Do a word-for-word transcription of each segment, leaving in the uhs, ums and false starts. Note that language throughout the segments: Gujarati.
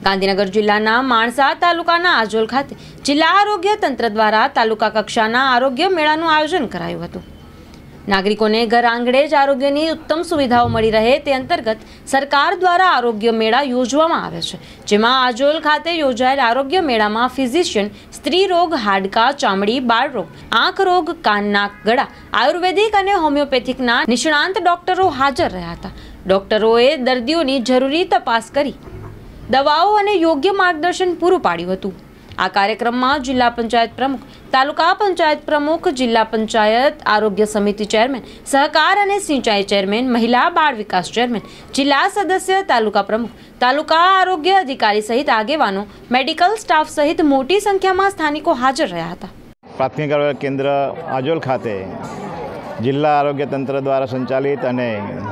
ગાંધીનગર જિલ્લાના માણસા તાલુકાના આજોલ ખાતે જિલ્લા આરોગ્ય તંત્ર દ્વારા તાલુકા કક્ષાના આરોગ્ય મેળાનું આયોજન કરાયું હતું। નાગરિકોને ઘર આંગણે જ આરોગ્યની ઉત્તમ સુવિધાઓ મળી રહે તે અંતર્ગત સરકાર દ્વારા આરોગ્ય મેળા યોજવામાં આવે છે, જેમાં આજોલ ખાતે યોજાયેલ આરોગ્ય મેળામાં ફિઝિશિયન, સ્ત્રી રોગ, હાડકા, ચામડી, બાળ રોગ, આંખ રોગ, કાન, નાક, ગળા, આયુર્વેદિક અને હોમિયોપેથિકના નિષ્ણાંત ડોક્ટરો હાજર રહ્યા હતા। ડોક્ટરોએ દર્દીઓની જરૂરી તપાસ કરી દવાઓ અને યોગ્ય માર્ગદર્શન પૂરું પાડ્યું હતું। આ કાર્યક્રમમાં જિલ્લા પંચાયત પ્રમુખ, તાલુકા પંચાયત પ્રમુખ, જિલ્લા પંચાયત આરોગ્ય સમિતિ ચેરમેન, સહકાર અને સિંચાઈ ચેરમેન, મહિલા બાળ વિકાસ ચેરમેન, જિલ્લા સદસ્ય, તાલુકા પ્રમુખ, તાલુકા આરોગ્ય અધિકારી સહિત આગેવાનો, મેડિકલ સ્ટાફ સહિત મોટી સંખ્યામાં સ્થાનિકો હાજર રહ્યા હતા। પ્રાથમિક આરોગ્ય કેન્દ્ર આજોલ ખાતે જિલ્લા આરોગ્ય તંત્ર દ્વારા સંચાલિત અને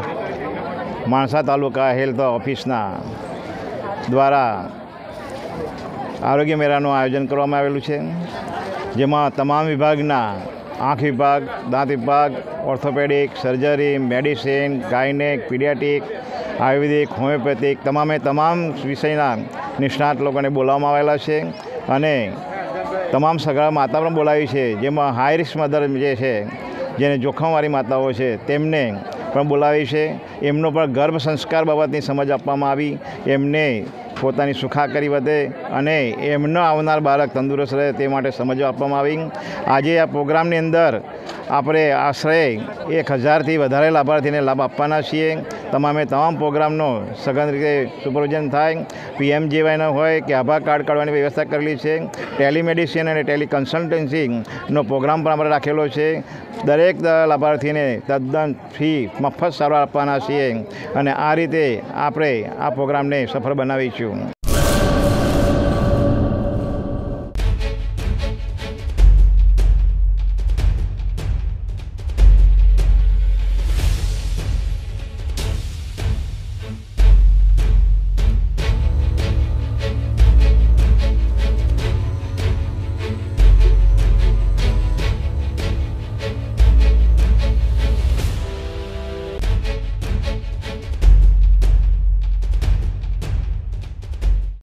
માણસા તાલુકા હેલ્થ ઓફિસના દ્વારા આરોગ્ય મેળાનું આયોજન કરવામાં આવેલું છે, જેમાં તમામ વિભાગના આંખ વિભાગ, દાંત વિભાગ, orthopaedic, surgery, medicine, gynaec, paediatric, ayurvedic, homoeopathic તમામે તમામ વિષયના નિષ્ણાત લોકોને બોલાવવામાં આવેલા છે અને તમામ સગર્ભા માતા પણ બોલાવી છે, જેમાં હાઈ રિસ્ક મધર જે છે, જેને જોખમવાળી માતાઓ છે તેમને પણ બોલાવી છે। એમનો પણ ગર્ભ સંસ્કાર બાબતની સમજ આપવામાં આવી, એમને પોતાની સુખાકારી વધે અને એમનો આવનાર બાળક તંદુરસ્ત રહે તે માટે સમજ આપવામાં આવી। આજે આ પ્રોગ્રામની અંદર આપણે આશરે એક હજારથી વધારે લાભાર્થીને લાભ આપવાના છીએ। તમામે તમામ પ્રોગ્રામનો સઘન રીતે સુપરવિઝન થાય, પીએમજેવાયનો હોય કે આભા કાર્ડ કાઢવાની વ્યવસ્થા કરેલી છે। ટેલિમેડિસિન અને ટેલિ કન્સલ્ટન્સીનો પ્રોગ્રામ પણ આપણે રાખેલો છે। દરેક લાભાર્થીને તદ્દન ફી મફત સારવાર આપવાના છીએ અને આ રીતે આપણે આ પ્રોગ્રામને સફળ બનાવીશું।